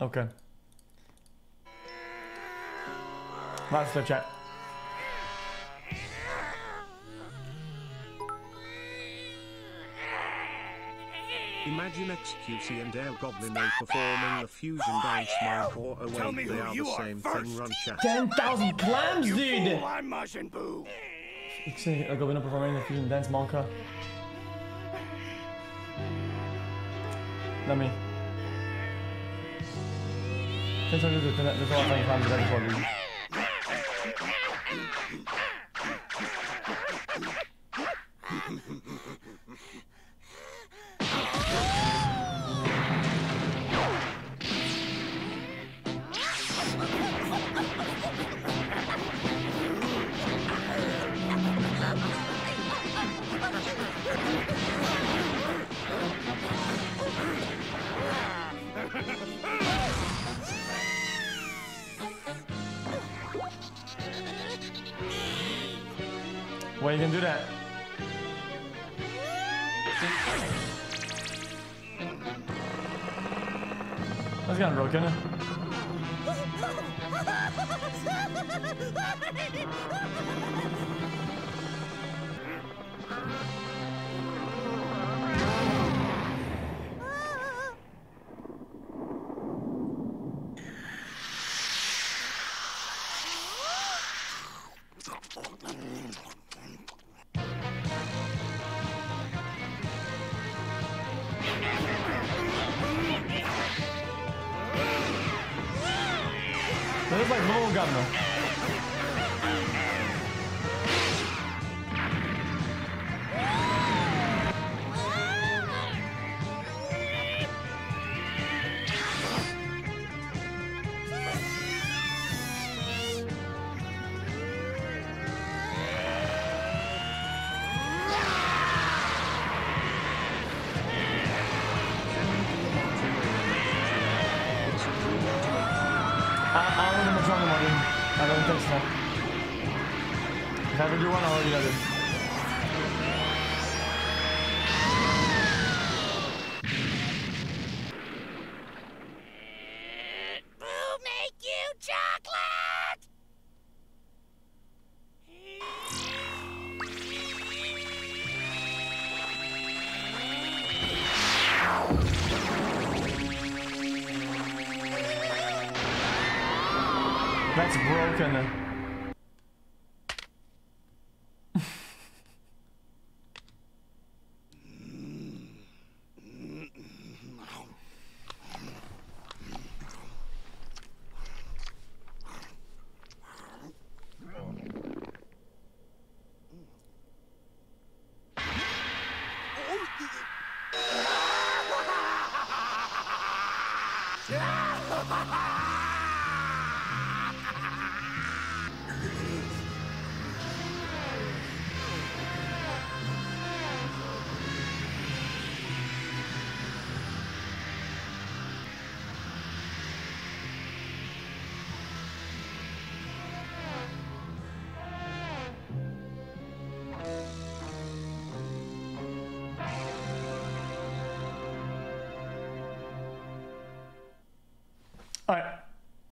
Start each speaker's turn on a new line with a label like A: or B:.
A: Okay. That's the chat.
B: Imagine XQC and Air Goblin A performing the fusion dance Minecraft away. They are the same thing. Run chat.
A: 10,000 clams, dude!
C: I'm Majin Buu.
A: XQC Goblin performing the fusion dance Monka. Let me. 10,000 there's a lot of clams ready for you. Well, you can do that. That's kind of broken. It looks like Bubble Gum though. I don't know what's wrong with him. I don't think so. If I ever do one, I'll let you know.
D: Boo make you chocolate!
A: That's broken. All right.